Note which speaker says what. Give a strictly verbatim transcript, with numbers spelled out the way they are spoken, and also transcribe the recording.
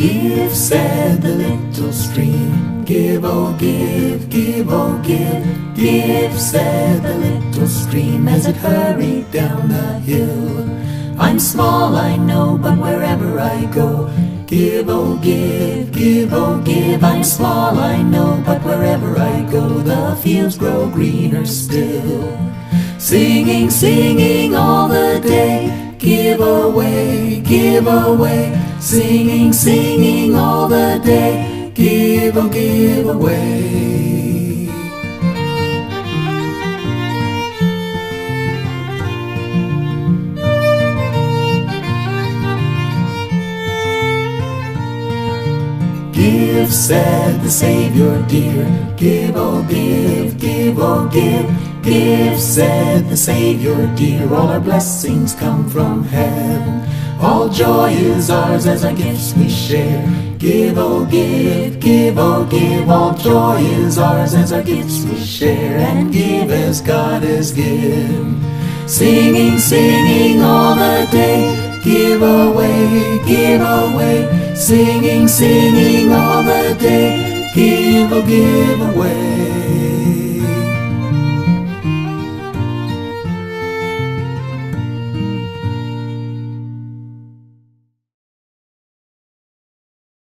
Speaker 1: Give, said the little stream, give, oh give, give, oh give. Give, said the little stream as it hurried down the hill. I'm small, I know, but wherever I go, give, oh give, give, oh give. I'm small, I know, but wherever I go, the fields grow greener still. Singing, singing all the day, give away, give away. Singing, singing all the day, give, oh give away. Give, said the Savior dear, give, oh give, give, oh give. Give, said the Savior dear, all our blessings come from heaven. All joy is ours as our gifts we share. Give, oh give, give, oh give. All joy is ours as our gifts we share. And give as God has given. Singing, singing all the day, give away, give away. Singing, singing all the day, give, oh give away.